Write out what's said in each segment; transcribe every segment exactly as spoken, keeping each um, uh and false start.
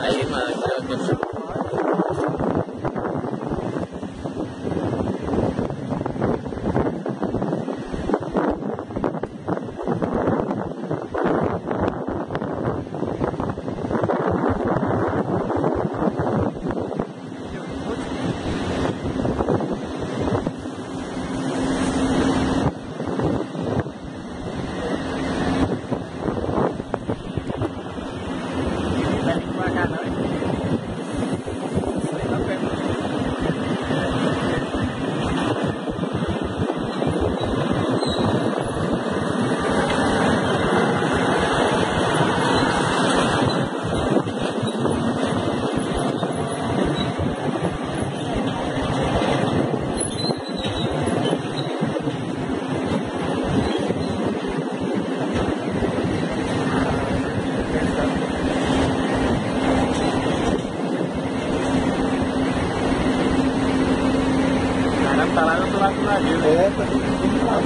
Aí, mano, aqui, aqui, aqui. Tá lá do outro lado do navio. É, tá tudo lá.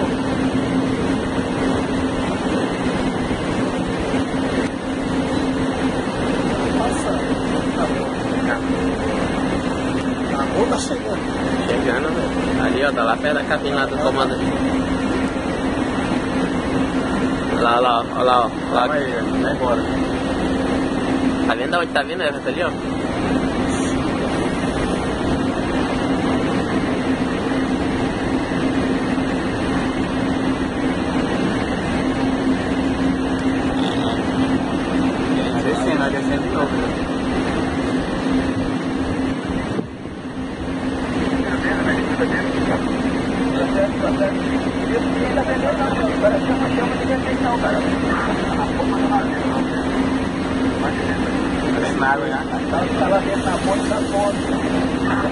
Ou tá chegando? Chegando, velho. Ali, ó, tá lá perto da cabine lá do comando. Olha lá, olha lá, olha lá, ó. Lá, vai, vai embora. Tá vendo onde tá vindo? Essa ali, ó. Descendo, descendo de novo. Não tem nada, né? Ela dentro da ponta da ponta.